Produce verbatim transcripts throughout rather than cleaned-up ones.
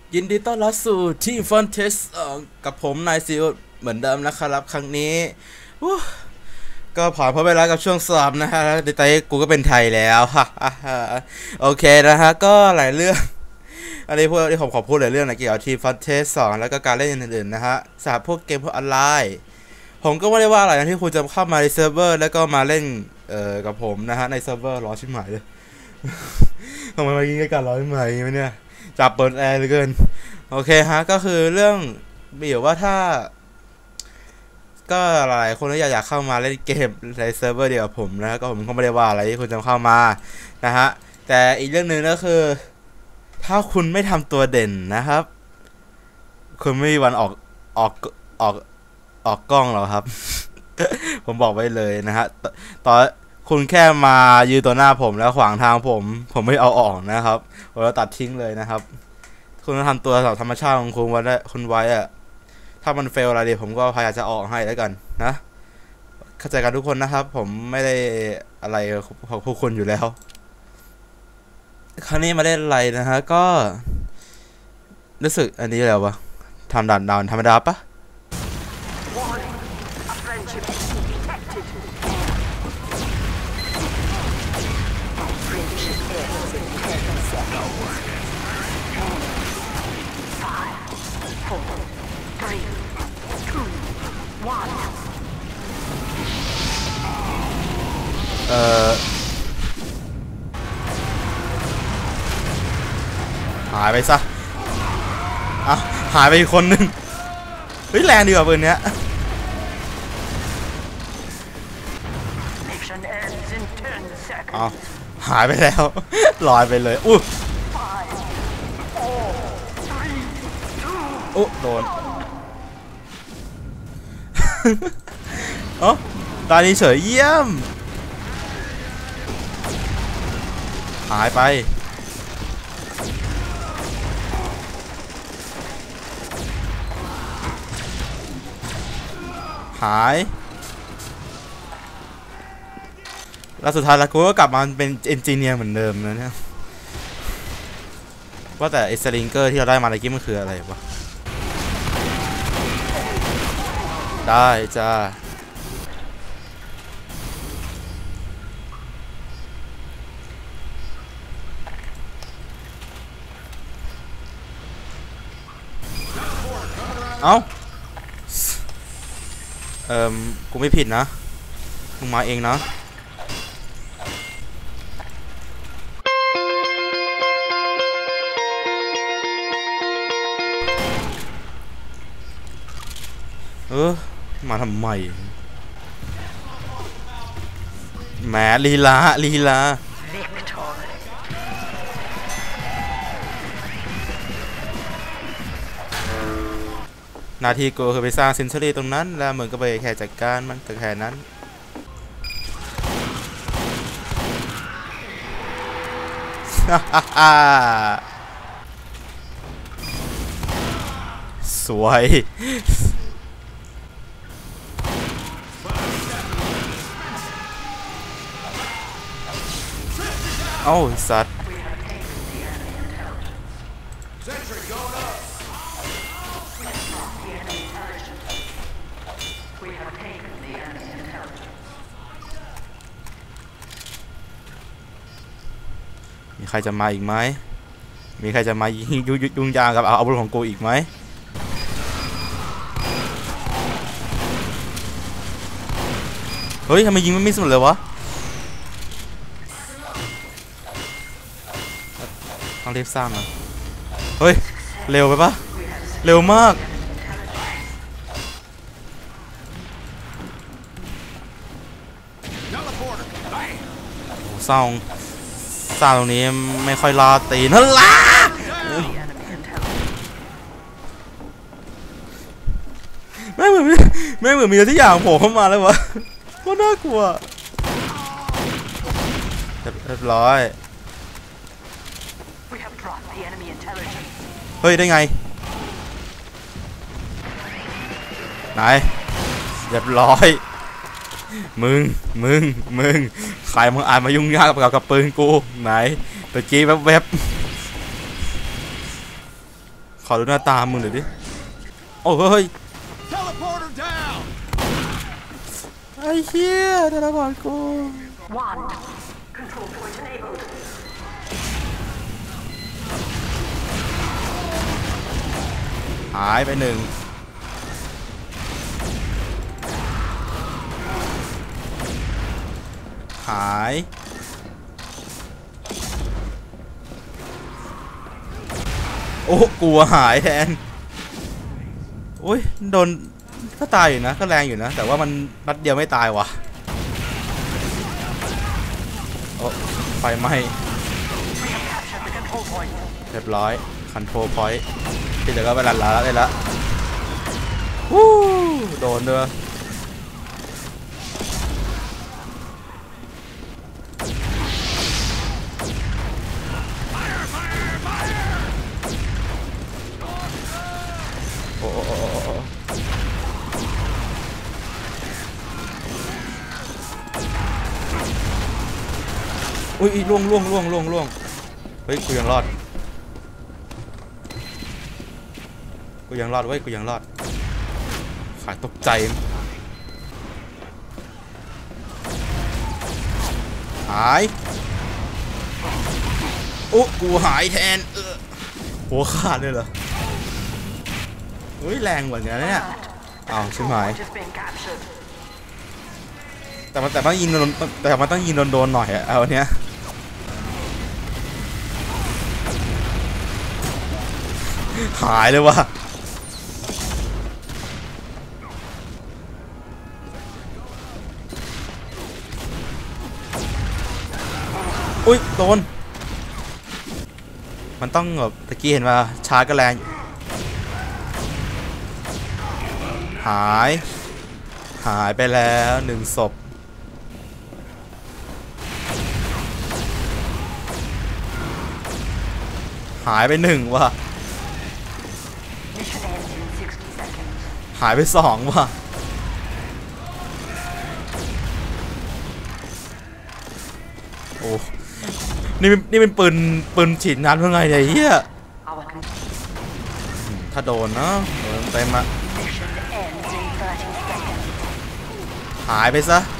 ยินดีต้อนรับสู่ทีมฟอนเทสกับผมนายซิลเหมือนเดิมนะครับครั้งนี้ก็ผ่านพ้นไปแล้วกับช่วงสอบนะฮะในใจกูก็เป็นไทยแล้วฮ่าโอเคนะฮะก็หลายเรื่องอันนี้พวกที่ผมขอพูดหลายเรื่องนะเกี่ยวกับทีมฟอนเทสสองแล้วก็การเล่นอื่นๆนะฮะสำหรับพวกเกมพวกออนไลน์ผมก็ไม่ได้ว่าอะไรนะที่คุณจะเข้ามาในเซิร์ฟเวอร์แล้วก็มาเล่นเอ่อกับผมนะฮะในเซิร์ฟเวอร์รอชิบหายเลยทำไมมายิงกันกันรอชิบหายไหมเนี่ยจับเปิดแอร์เหลือเกินโอเคฮะก็คือเรื่องมีอยู่ว่าถ้าก็หลายคนที่อยากเข้ามาเล่นเกมในเซิร์ฟเวอร์เดียวกับผมนะก็ผมก็ไม่ได้ว่าอะไรที่คุณจะเข้ามานะฮะแต่อีกเรื่องหนึ่งก็คือถ้าคุณไม่ทำตัวเด่นนะครับคุณไม่มีวันออกออกออกออกกล้องหรอกครับ ผมบอกไว้เลยนะฮะตอนคุณแค่มายืนตัวหน้าผมแล้วขวางทางผมผมไม่เอาออกนะครับผมจะตัดทิ้งเลยนะครับคุณต้องทำตัวแบบธรรมชาติของคุณไว้คุณไว้อะถ้ามันเฟลอะไรดีผมก็พยายามจะออกให้แล้วกันนะเข้าใจกันทุกคนนะครับผมไม่ได้อะไรของพวกคุณอยู่แล้วคราวนี้มาเล่นอะไรนะฮะก็รู้สึกอันนี้แล้ววะทำด่านดาวธรรมดาปะเอ่อหายไปซะอ่ะหายไปอีกคนนึงเฮ้ยแรงดีกว่าปืนเนี้ยอ้าวหายไปแล้วลอยไปเลยอู้อู้โดนอ๋อตอนนี้เฉยเยี่ยมหายไปหายแล้วสุดท้ายแล้วกูก็กลับมาเป็นเอนจิเนียร์เหมือนเดิมนะเนี่ยว่าแต่ไอ้สลิงเกอร์ที่เราได้มาเมื่อกี้มันคืออะไรวะได้จ้าเอ้าเอ่อกูไม่ผิดนะมึงมาเองนะเออมาทำไมแหมลีลาลีลาหน้าที่กูคือไปสร้างเซนเซอรี่ตรงนั้นแล้วมึงก็ไปแค่จัดการมันแต่แค่นั้นสวยเอ้าสัตว์มีใครจะมาอีกไหมมีใครจะมายิงยุ่งยากกับเอาอาวุธของกูอีกไหมเฮ้ยทำไมยิงไม่มิสหมดเลยวะต้องรีบสร้างนะเฮ้ยเร็วไปปะเร็วมากสร้างสร้างตรงนี้ไม่ค่อยลาตีนั่นล่ะไม่เหมือนไม่เหมือนมีอะไรที่อย่างโผล่เข้ามาเลยวะโคตรน่ากลัวเรียบร้อยเฮ้ยได้ไงไหนเรียบร้อยมึงมึงมึงใครมึงอ่านมายุ่งยากกับกับปืนกูไหนตะกี้แวบๆขอดูหน้าตามึงหน่อยดิโอ้เฮ้ยไอ้เหี้ยเทเลพอร์ตกูหายไปหนึ่งหายโอ้กลัวหายแทนโอ้ยโดนก็ตายอยู่นะก็แรงอยู่นะแต่ว่ามันนัดเดียวไม่ตายว่ะโอ้ไฟไหม้เรียบร้อยคันโทรพอยต์ที่เหลือก็ไปลันลาได้ละวู้โดนด้วยโอ้โอ้โอ้โอ้อุ้ยล่วงล่วงล่วงล่วงล่วงเฮ้ยกูยังรอดกูยังรอดเว้ยกูยังรอดขายตกใจหายอุ๊กูหายแทนเออหัวขาดเลยเหรอเฮ้ยแรงเหมือนกันเนี่ยอ้าวชิบหายแต่มันแต่ต้องยิงโดนแต่มันต้องยิงโดนๆหน่อยอะเอาเนี้ยหายเลยว่ะอุ้ยโดนมันต้องแบบตะกี้เห็นว่าชาร์จก็แรงหายหายไปแล้วหนึ่งศพหายไปหนึ่งว่ะหายไปสองว่ะโอ้นี่นี่เป็นปืนปืนฉีดน้ำเพื่อไงเนี่ยเฮียถ้าโดนเนาะโดนเต็มอะหายไปซะ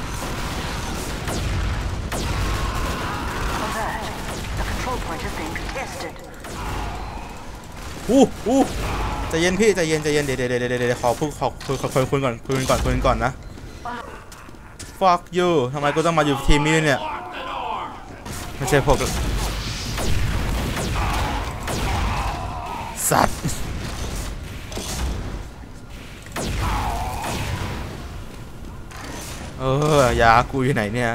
อู้อู้ใจเย็นพี่ใจเย็นใจเย็นเดี๋ยวเดี๋ยวเดี๋ยวเดี๋ยวขอพูดขอคุยขอคุยคุยก่อนคุยก่อนคุยก่อนนะ fuck you ทำไมกูต้องมาอยู่ทีมนี้เนี่ยไม่ใช่พวกสัตว์เออยากูอยู่ไหนเนี่ย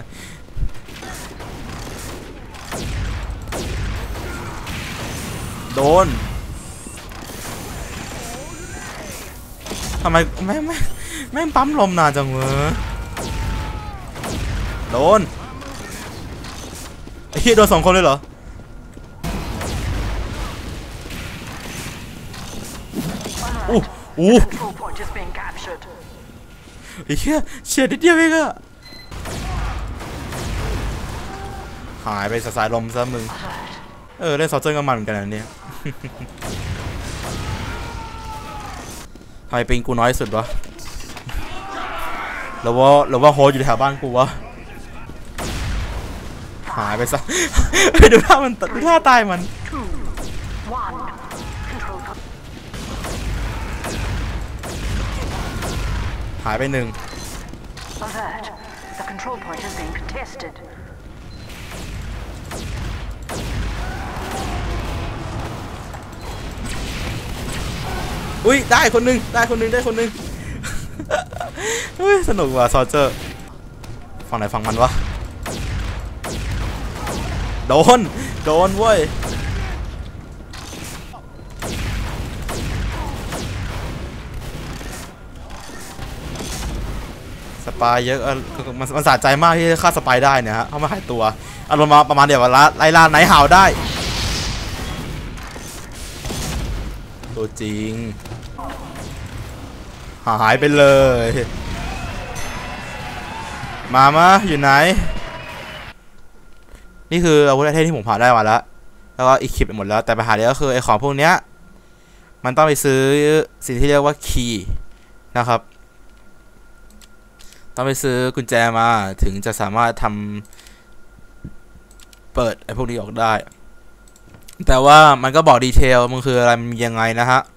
โดนทำไมแม่งแม่งแม่งปั๊มลมนานจังเว้ยโดนไอ้เหี้ยโดนสองคนเลยเหรออู้อู้ไอ้เหี้ยเฉียดนิดเดียวเองอะหายไปสายลมซะมึงเออเล่นซอเจอร์กับมันเหมือนกันอันนี้ทำไมปิงกูน้อยสุดวะหรือว่าหรือว่าโฮสอยู่แถวบ้านกูวะหายไปซะดูท่ามันดูท่าตายมันหายไปหนึ่งอุ้ยได้คนหนึ่งได้คนหนึ่งได้คนหนึ่งเฮ้ยสนุกว่ะซอเจอร์ฝั่งไหนฝั่งมันวะโดนโดนเว้ยสปายเยอะมันมันสะใจมากที่ฆ่าสปายได้เนี่ยฮะเขามาหายตัวอารมณ์มาประมาณเดียวกับไล่ล่าไนท์ฮาวได้ตัวจริงหายไปเลยมามะอยู่ไหนนี่คืออาวุธไอเทมที่ผมผ่านได้มาแล้วแล้วก็อีกคลิปไปหมดแล้วแต่ปัญหาเดียวก็คือไอของพวกเนี้ยมันต้องไปซื้อสิ่งที่เรียกว่าคีย์นะครับต้องไปซื้อกุญแจมาถึงจะสามารถทำเปิดไอ้พวกนี้ออกได้แต่ว่ามันก็บอกดีเทลมันคืออะไรมันยังไงนะฮะ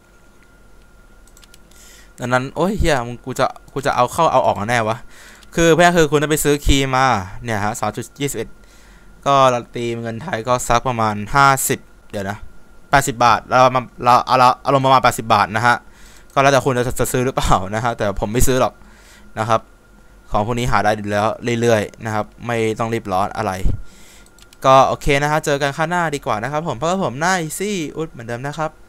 ดังนั้นโอ้ยเฮียมึงกูจะกูจะเอาเข้าเอาออกแน่วะคือเพื่อนคือคุณต้องไปซื้อคีย์มาเนี่ยฮะ สามจุดยี่สิบเอ็ด ก็ตีเงินไทยก็ซักประมาณห้าสิบเดี๋ยวนะแปดสิบบาทเรามาเราเอาเอาลงประมาณแปดสิบบาทนะฮะก็แล้วแต่คุณจะจะซื้อหรือเปล่านะฮะแต่ผมไม่ซื้อหรอกนะครับของพวกนี้หาได้อยู่แล้วเรื่อยๆนะครับไม่ต้องรีบร้อนอะไรก็โอเคนะฮะเจอกันข้างหน้าดีกว่านะครับผมเพราะว่าผมหน้าอีซี่อุดเหมือนเดิมนะครับ